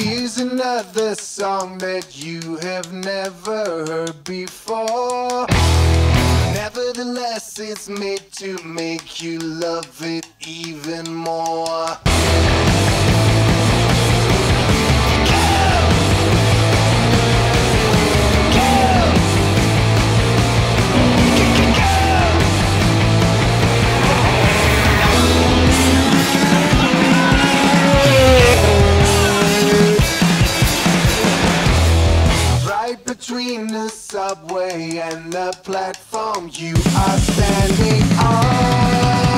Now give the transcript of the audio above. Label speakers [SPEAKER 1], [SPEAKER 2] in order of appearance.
[SPEAKER 1] Here's another song that you have never heard before. Nevertheless, it's made to make you love it even more. Between the subway and the platform you are standing on.